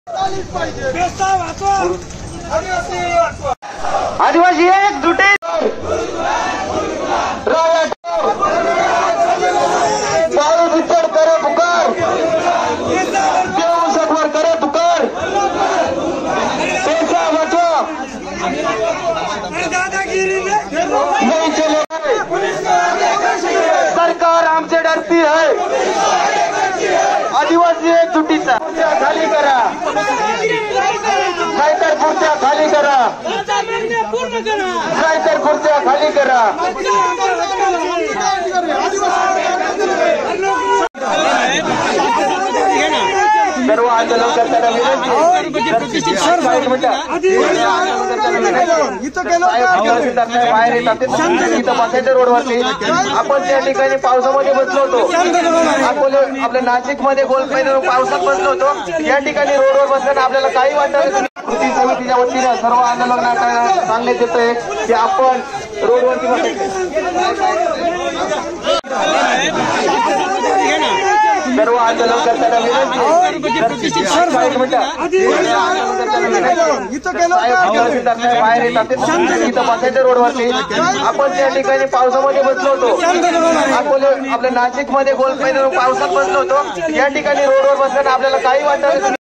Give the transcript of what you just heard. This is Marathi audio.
आदिवासी एकजुटे करे पुकार देव सत्वर करे पुकार पैसा बचो नहीं चलेगा सरकार हमसे डरती है। आदिवासी एकजुटीचा खाली करा नाहीतर खुर्च्या खाली करा नाहीतर खुर्च्या खाली करा। सर्व आंदोलन करताना विनंती बाहेर येतात इथं बसायचं रोडवरती। आपण त्या ठिकाणी पावसामध्ये बसलो होतो, आपल्या नाशिक मध्ये गोलपाईन पावसात बसलो होतो। या ठिकाणी रोडवर बसताना आपल्याला काही वाटत कृती समितीच्या वतीने सर्व आंदोलकांना सांगण्यात येतंय की आपण रोडवरती सर्व आंदोलन करताना विनंती बाहेर येतात इथं बसायचं रोडवरती। आपण त्या ठिकाणी पावसामध्ये बसलो होतो, आपल्या नाशिक मध्ये गोलपाईन पावसात बसलो होतो। या ठिकाणी रोडवर बसताना आपल्याला काही वाटत